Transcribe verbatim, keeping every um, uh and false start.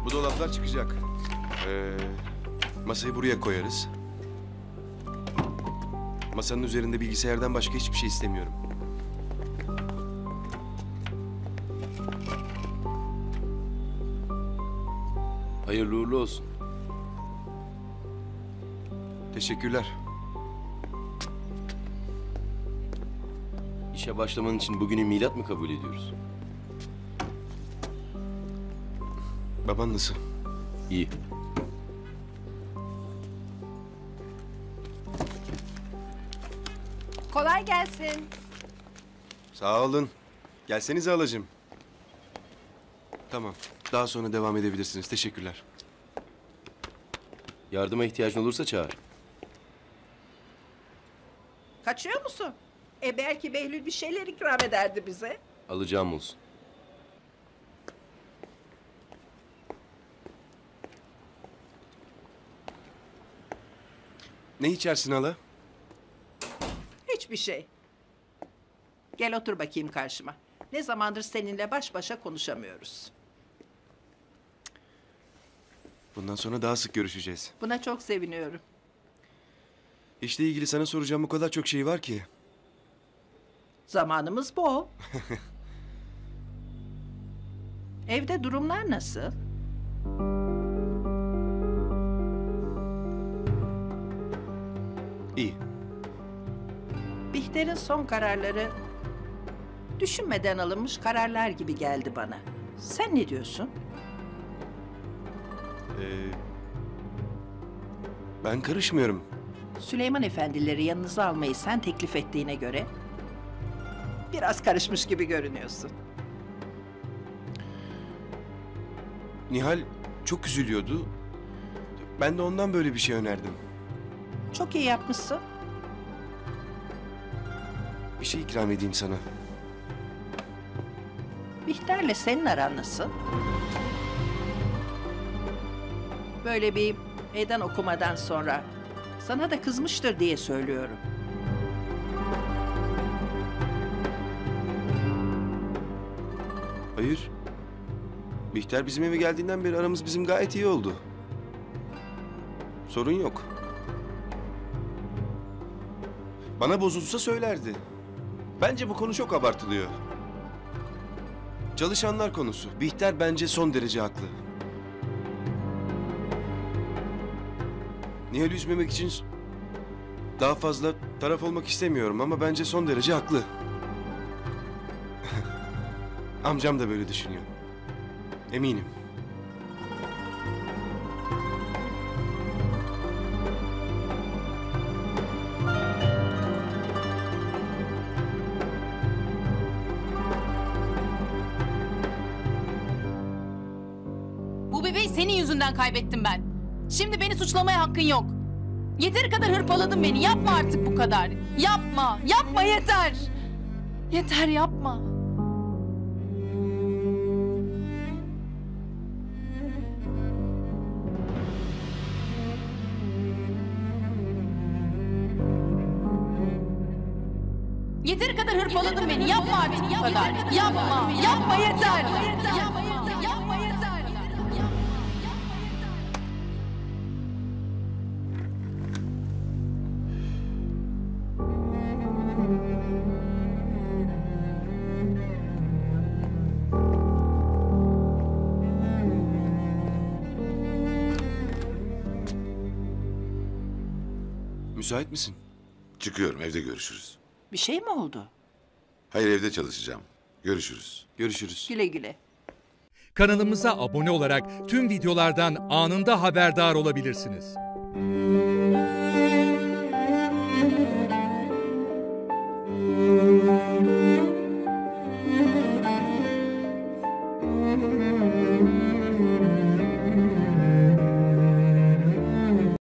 Bu dolaplar çıkacak. Ee, masayı buraya koyarız. Masanın üzerinde bilgisayardan başka hiçbir şey istemiyorum. Hayırlı uğurlu olsun. Teşekkürler. İşe başlaman için bugünü milat mı kabul ediyoruz? Baban nasıl? İyi. Kolay gelsin. Sağ olun. Gelsenize halacığım. Tamam. Daha sonra devam edebilirsiniz. Teşekkürler. Yardıma ihtiyacın olursa çağır. Kaçıyor musun? E belki Behlül bir şeyler ikram ederdi bize. Alacağım olsun. Ne içersin hala? Hiçbir şey. Gel otur bakayım karşıma. Ne zamandır seninle baş başa konuşamıyoruz. Bundan sonra daha sık görüşeceğiz. Buna çok seviniyorum. İşle ilgili sana soracağım o kadar çok şey var ki. Zamanımız bol. Evde durumlar nasıl? İyi. Bihter'in son kararları düşünmeden alınmış kararlar gibi geldi bana. Sen ne diyorsun? Ee, ben karışmıyorum. Süleyman efendileri yanınıza almayı sen teklif ettiğine göre biraz karışmış gibi görünüyorsun. Nihal çok üzülüyordu. Ben de ondan böyle bir şey önerdim. Çok iyi yapmışsın. Bir şey ikram edeyim sana. Bihter'le senin aran nasıl? Böyle bir meydan okumadan sonra sana da kızmıştır diye söylüyorum. Hayır. Bihter bizim eve geldiğinden beri aramız bizim gayet iyi oldu. Sorun yok. Bana bozulsa söylerdi. Bence bu konu çok abartılıyor. Çalışanlar konusu. Bihter bence son derece haklı. Nihal'i üzmemek için daha fazla taraf olmak istemiyorum ama bence son derece haklı. Amcam da böyle düşünüyor. Eminim. Bu bebeği senin yüzünden kaybettim ben. Şimdi beni suçlamaya hakkın yok. Yeteri kadar hırpaladın beni. Yapma artık bu kadar. Yapma. Yapma yeter. Yeter yapma. Yeteri kadar hırpaladın beni. Yapma artık bu kadar. Yapma. Yapma yeter. Yapma. Yapma yeter. Müsait misin? Çıkıyorum, evde görüşürüz. Bir şey mi oldu? Hayır, evde çalışacağım. Görüşürüz. Görüşürüz. Güle güle. Kanalımıza abone olarak tüm videolardan anında haberdar olabilirsiniz.